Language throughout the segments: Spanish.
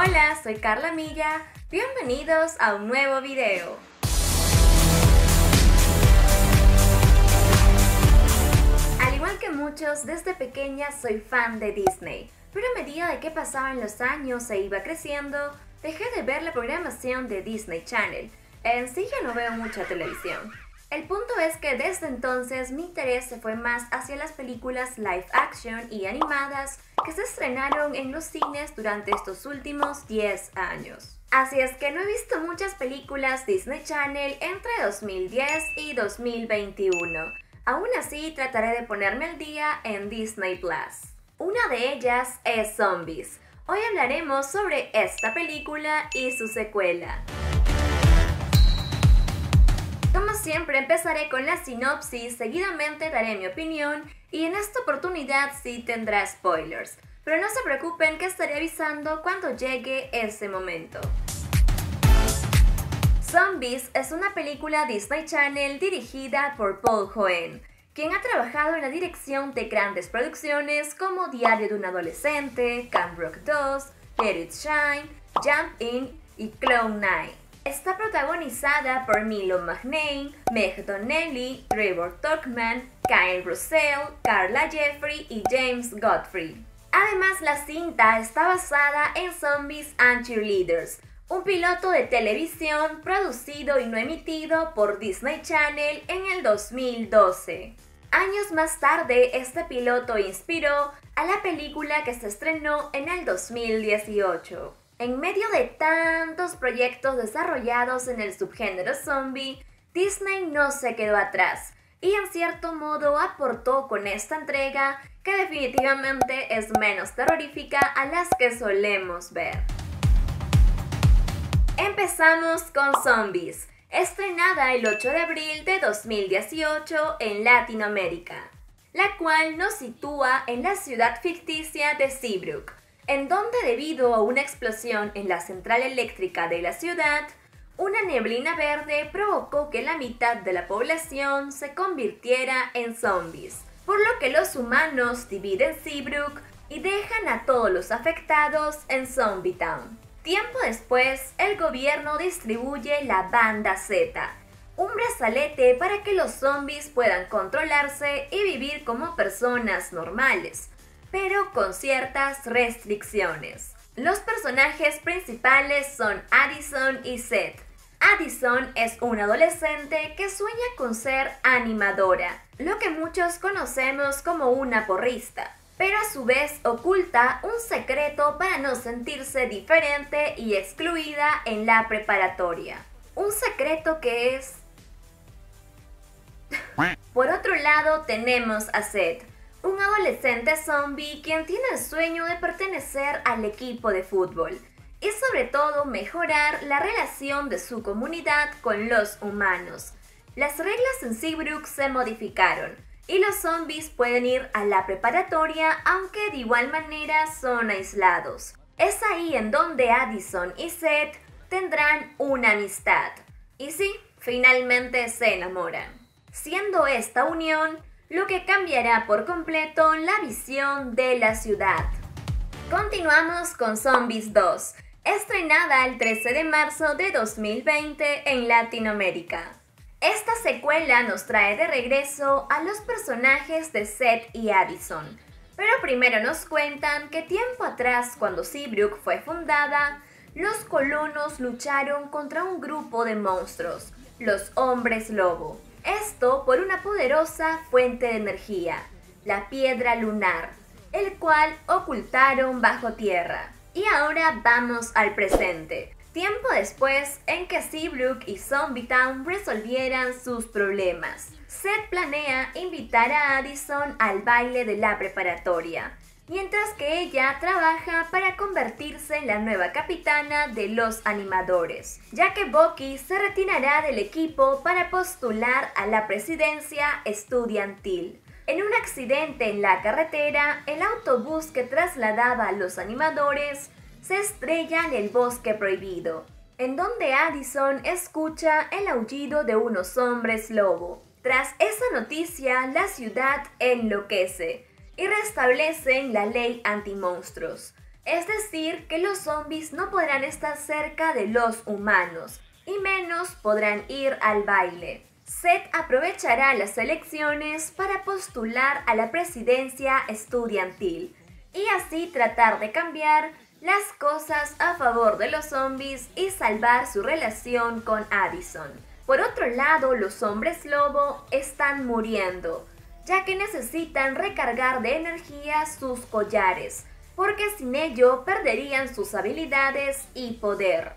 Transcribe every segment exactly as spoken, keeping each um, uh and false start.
Hola, soy Carla Milla, bienvenidos a un nuevo video. Al igual que muchos, desde pequeña soy fan de Disney, pero a medida de que pasaban los años e iba creciendo, dejé de ver la programación de Disney Channel. En sí ya no veo mucha televisión. El punto es que desde entonces mi interés se fue más hacia las películas live action y animadas que se estrenaron en los cines durante estos últimos diez años. Así es que no he visto muchas películas Disney Channel entre dos mil diez y dos mil veintiuno. Aún así trataré de ponerme al día en Disney Plus. Una de ellas es Zombies. Hoy hablaremos sobre esta película y su secuela. Como siempre empezaré con la sinopsis, seguidamente daré mi opinión y en esta oportunidad sí tendrá spoilers, pero no se preocupen que estaré avisando cuando llegue ese momento. Zombies es una película Disney Channel dirigida por Paul Hoen, quien ha trabajado en la dirección de grandes producciones como Diario de un Adolescente, Camp Rock dos, Let It Shine, Jump In y Cloud Nine. Está protagonizada por Milo McNane, Meg Donnelly, Trevor Turkman, Kyle Russell, Carla Jeffrey y James Godfrey. Además, la cinta está basada en Zombies and Cheerleaders, un piloto de televisión producido y no emitido por Disney Channel en el dos mil doce. Años más tarde, este piloto inspiró a la película que se estrenó en el dos mil dieciocho. En medio de tantos proyectos desarrollados en el subgénero zombie, Disney no se quedó atrás y en cierto modo aportó con esta entrega que definitivamente es menos terrorífica a las que solemos ver. Empezamos con Zombies, estrenada el ocho de abril de dos mil dieciocho en Latinoamérica, la cual nos sitúa en la ciudad ficticia de Seabrook, en donde debido a una explosión en la central eléctrica de la ciudad, una neblina verde provocó que la mitad de la población se convirtiera en zombies, por lo que los humanos dividen Seabrook y dejan a todos los afectados en Zombie Town. Tiempo después, el gobierno distribuye la Banda Z, un brazalete para que los zombies puedan controlarse y vivir como personas normales, pero con ciertas restricciones. Los personajes principales son Addison y Seth. Addison es una adolescente que sueña con ser animadora, lo que muchos conocemos como una porrista, pero a su vez oculta un secreto para no sentirse diferente y excluida en la preparatoria. Un secreto que es... Por otro lado tenemos a Seth, un adolescente zombie quien tiene el sueño de pertenecer al equipo de fútbol y sobre todo mejorar la relación de su comunidad con los humanos. Las reglas en Seabrook se modificaron y los zombies pueden ir a la preparatoria aunque de igual manera son aislados. Es ahí en donde Addison y Seth tendrán una amistad. Y sí, finalmente se enamoran, siendo esta unión lo que cambiará por completo la visión de la ciudad. Continuamos con Zombies dos, estrenada el trece de marzo de dos mil veinte en Latinoamérica. Esta secuela nos trae de regreso a los personajes de Seth y Addison, pero primero nos cuentan que tiempo atrás, cuando Seabrook fue fundada, los colonos lucharon contra un grupo de monstruos, los hombres lobo. Esto por una poderosa fuente de energía, la piedra lunar, el cual ocultaron bajo tierra. Y ahora vamos al presente, tiempo después en que Seabrook y Zombie Town resolvieran sus problemas. Seth planea invitar a Addison al baile de la preparatoria, mientras que ella trabaja para convertirse en la nueva capitana de los animadores, ya que Bucky se retirará del equipo para postular a la presidencia estudiantil. En un accidente en la carretera, el autobús que trasladaba a los animadores se estrella en el bosque prohibido, en donde Addison escucha el aullido de unos hombres lobo. Tras esa noticia, la ciudad enloquece y restablecen la ley antimonstruos. Es decir, que los zombies no podrán estar cerca de los humanos, y menos podrán ir al baile. Seth aprovechará las elecciones para postular a la presidencia estudiantil, y así tratar de cambiar las cosas a favor de los zombies y salvar su relación con Addison. Por otro lado, los hombres lobo están muriendo, ya que necesitan recargar de energía sus collares, porque sin ello perderían sus habilidades y poder.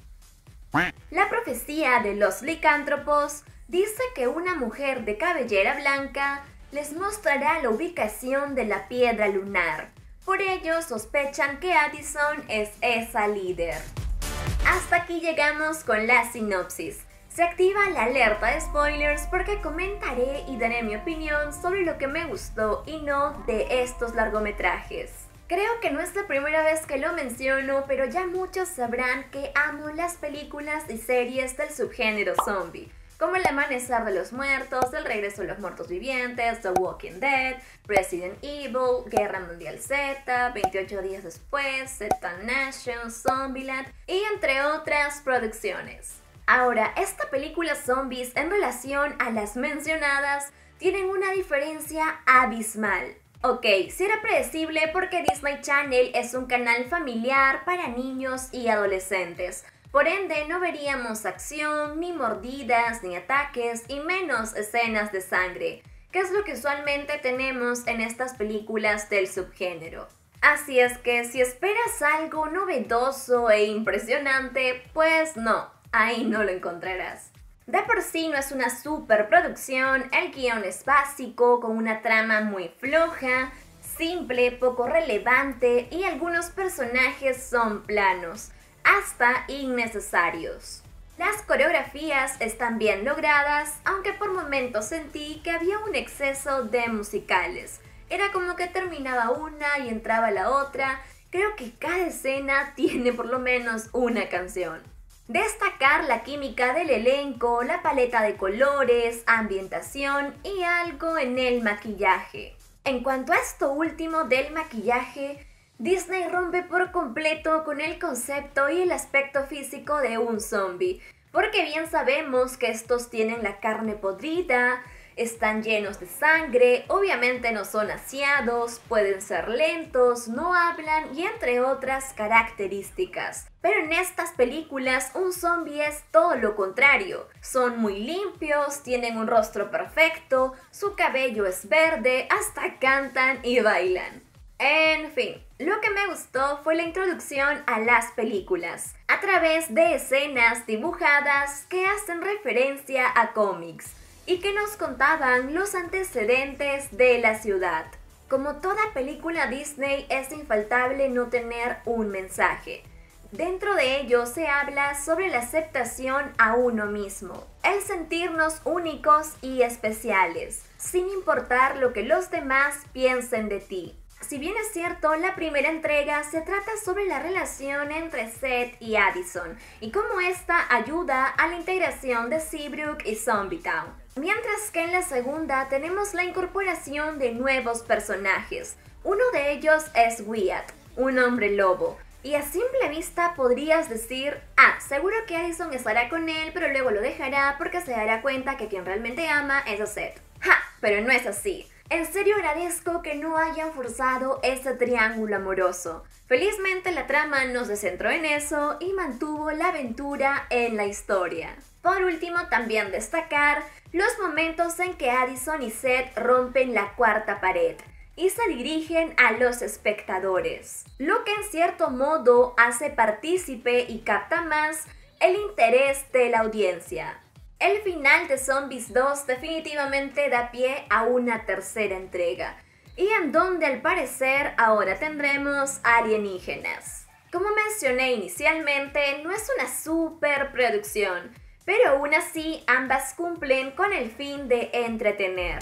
La profecía de los licántropos dice que una mujer de cabellera blanca les mostrará la ubicación de la piedra lunar. Por ello sospechan que Addison es esa líder. Hasta aquí llegamos con la sinopsis. Se activa la alerta de spoilers porque comentaré y daré mi opinión sobre lo que me gustó y no de estos largometrajes. Creo que no es la primera vez que lo menciono, pero ya muchos sabrán que amo las películas y series del subgénero zombie, como El Amanecer de los Muertos, El Regreso de los Muertos Vivientes, The Walking Dead, Resident Evil, Guerra Mundial Z, veintiocho días después, Z Nation, Zombieland y entre otras producciones. Ahora, esta película zombies en relación a las mencionadas tienen una diferencia abismal. Ok, sí era predecible porque Disney Channel es un canal familiar para niños y adolescentes. Por ende, no veríamos acción, ni mordidas, ni ataques, y menos escenas de sangre, que es lo que usualmente tenemos en estas películas del subgénero. Así es que si esperas algo novedoso e impresionante, pues no, ahí no lo encontrarás. De por sí no es una superproducción, el guión es básico, con una trama muy floja, simple, poco relevante y algunos personajes son planos, hasta innecesarios. Las coreografías están bien logradas, aunque por momentos sentí que había un exceso de musicales. Era como que terminaba una y entraba la otra. Creo que cada escena tiene por lo menos una canción. Destacar la química del elenco, la paleta de colores, ambientación y algo en el maquillaje. En cuanto a esto último del maquillaje, Disney rompe por completo con el concepto y el aspecto físico de un zombie, porque bien sabemos que estos tienen la carne podrida, están llenos de sangre, obviamente no son aseados, pueden ser lentos, no hablan y entre otras características. Pero en estas películas un zombie es todo lo contrario. Son muy limpios, tienen un rostro perfecto, su cabello es verde, hasta cantan y bailan. En fin, lo que me gustó fue la introducción a las películas, a través de escenas dibujadas que hacen referencia a cómics y que nos contaban los antecedentes de la ciudad. Como toda película Disney, es infaltable no tener un mensaje. Dentro de ello se habla sobre la aceptación a uno mismo, el sentirnos únicos y especiales, sin importar lo que los demás piensen de ti. Si bien es cierto, la primera entrega se trata sobre la relación entre Seth y Addison y cómo esta ayuda a la integración de Seabrook y Zombie Town. Mientras que en la segunda tenemos la incorporación de nuevos personajes. Uno de ellos es Wyatt, un hombre lobo. Y a simple vista podrías decir, ah, seguro que Addison estará con él, pero luego lo dejará porque se dará cuenta que quien realmente ama es a Seth. ¡Ja! Pero no es así. En serio agradezco que no hayan forzado ese triángulo amoroso. Felizmente la trama no se centró en eso y mantuvo la aventura en la historia. Por último, también destacar los momentos en que Addison y Seth rompen la cuarta pared y se dirigen a los espectadores, lo que en cierto modo hace partícipe y capta más el interés de la audiencia. El final de Zombies dos definitivamente da pie a una tercera entrega, y en donde al parecer ahora tendremos alienígenas. Como mencioné inicialmente, no es una superproducción, pero aún así ambas cumplen con el fin de entretener.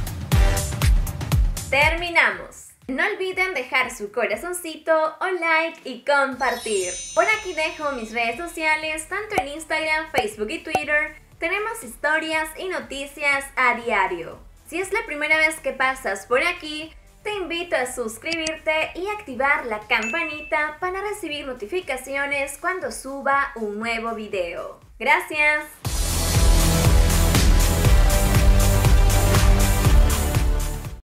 Terminamos. No olviden dejar su corazoncito o like y compartir. Por aquí dejo mis redes sociales, tanto en Instagram, Facebook y Twitter. Tenemos historias y noticias a diario. Si es la primera vez que pasas por aquí, Te invito a suscribirte y activar la campanita para recibir notificaciones cuando suba un nuevo video. ¡Gracias!